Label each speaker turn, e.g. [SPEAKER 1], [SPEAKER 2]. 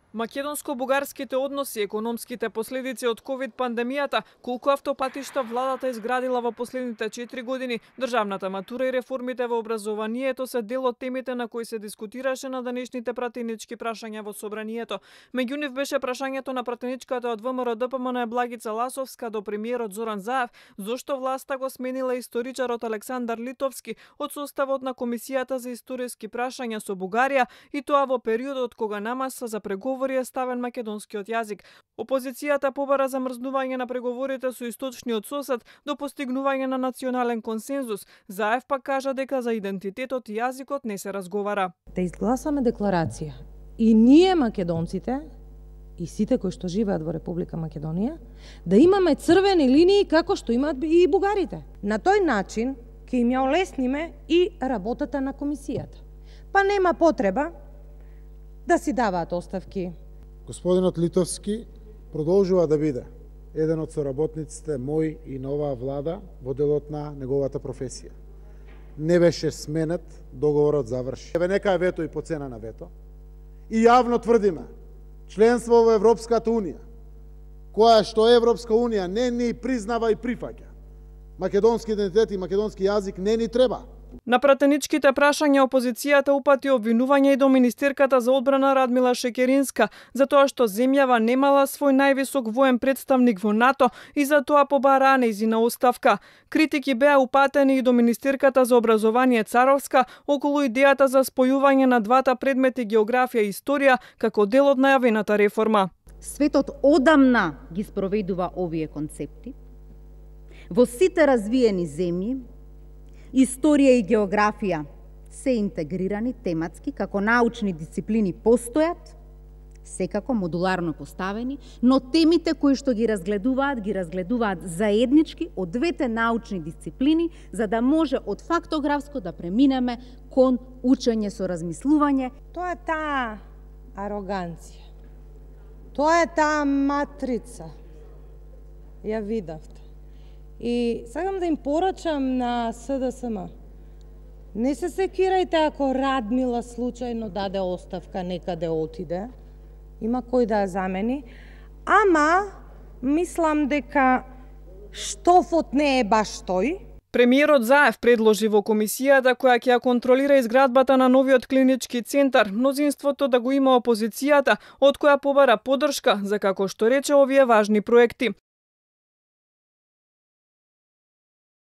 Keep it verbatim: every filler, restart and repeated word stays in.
[SPEAKER 1] Македонско-бугарските односи, економските последици од ковид пандемијата, колку автопатишта владата изградила во последните четири години, државната матура и реформите во образованието се дел од темите на кои се дискутираше на денешните пратенички прашања во собранието. Меѓу нив беше прашањето на пратеничката од ВМРО-ДПМН Благица Ласовска до премиерот Зоран Заев, зошто власта го сменила историчарот Александар Литовски од составот на Комисијата за историски прашања со Бугарија, и тоа во периодот кога на маса за преговори е ставен македонскиот јазик. Опозицијата побара замрзнување на преговорите со источниот сосед до постигнување на национален консензус. Заев пак кажа дека за идентитетот и јазикот не се разговара.
[SPEAKER 2] Да изгласаме декларација и ние македонците и сите кои што живеат во Република Македонија да имаме црвени линии како што имаат и бугарите. На тој начин ќе им ја олесниме и работата на комисијата. Па нема потреба да си даваат оставки.
[SPEAKER 3] Господинот Литовски продолжува да биде еден од соработниците мој и на оваа влада во делот на неговата професија. Не беше сменет, договорот заврши. Еве нека е вето и по цена на вето. И јавно тврдиме, членство во Европската Унија, која што Европска Унија не ни признава и прифаќа. Македонски идентитет и македонски јазик не ни треба.
[SPEAKER 1] На пратеничките прашања опозицијата упати обвинување и до министерката за одбрана Радмила Шекеринска за тоа што земјава немала свој највисок воен представник во НАТО и за тоа побараа нејзина оставка. Критики беа упатени и до министерката за образование Царовска околу идејата за спојување на двата предмети географија и историја како дел од најавената реформа.
[SPEAKER 4] Светот одамна ги спроведува овие концепти. Во сите развиени земји историја и географија се интегрирани тематски како научни дисциплини постојат, секако модуларно поставени, но темите кои што ги разгледуваат, ги разгледуваат заеднички од двете научни дисциплини, за да може од фактографско да преминеме кон учење со размислување.
[SPEAKER 2] Тоа е таа ароганција. Тоа е таа матрица. Ја видавте. И сакам да им порачам на СДСМ. Не се секирајте ако Радмила случајно даде оставка, некаде отиде. Има кој да ја замени. Ама, мислам дека штофот не е баш тој.
[SPEAKER 1] Премиерот Заев предложи во комисијата која ќе ја контролира изградбата на новиот клинички центар, мнозинството да го има опозицијата, од која побара поддршка за, како што рече, овие важни проекти.